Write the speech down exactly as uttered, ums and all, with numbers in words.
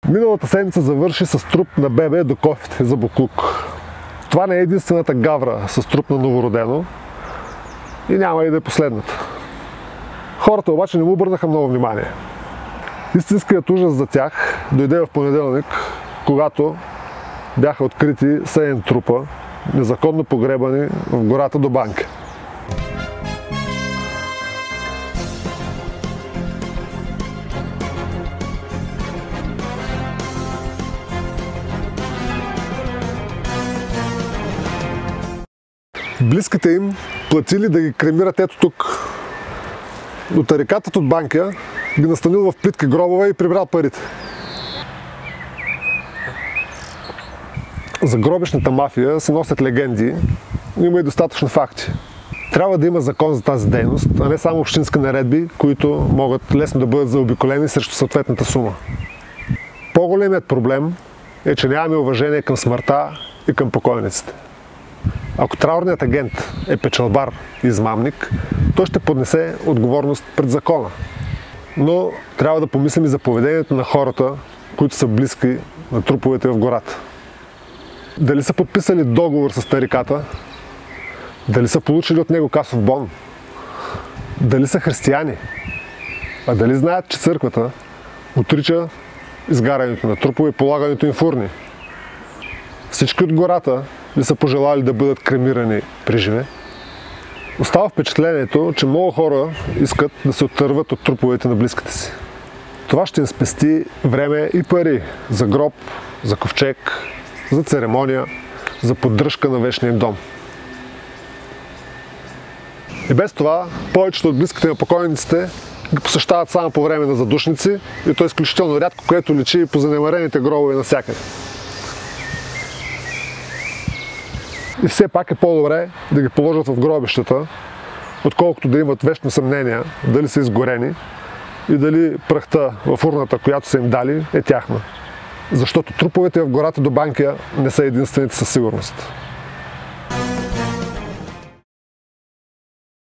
Миналата седмица завърши с труп на бебе до кофите за буклук. Това не е единствената гавра с труп на новородено и няма и да е последната. Хората обаче не му обърнаха много внимание. Истинският ужас за тях дойде в понеделник, когато бяха открити седем трупа, незаконно погребани в гората до Банкя. Близките им платили да ги кремират ето тук. Но тарикатът от Банкя ги настанил в плитки гробове и прибрал парите. За гробищната мафия се носят легенди, но има и достатъчно факти. Трябва да има закон за тази дейност, а не само общински наредби, които могат лесно да бъдат заобиколени срещу съответната сума. По-големият проблем е, че нямаме уважение към смъртта и към покойниците. Ако траурният агент е печалбар и измамник, той ще поднесе отговорност пред закона. Но трябва да помислим и за поведението на хората, които са близки на труповете в гората. Дали са подписали договор с тариката? Дали са получили от него касов бон? Дали са християни? А дали знаят, че църквата отрича изгарянето на трупове и полагането им в урни? Всички от гората ли са пожелали да бъдат кремирани приживе? Остава впечатлението, че много хора искат да се оттърват от труповете на близките си. Това ще им спести време и пари за гроб, за ковчег, за церемония, за поддръжка на вечния им дом. И без това, повечето от близките на покойниците ги посещават само по време на задушници и то е изключително рядко, което личи и по занемарените гробове навсякъде. И все пак е по-добре да ги положат в гробищата, отколкото да имат вечно съмнения дали са изгорени и дали прахта в урната, която са им дали, е тяхна. Защото труповете в гората до Банкя не са единствените със сигурност.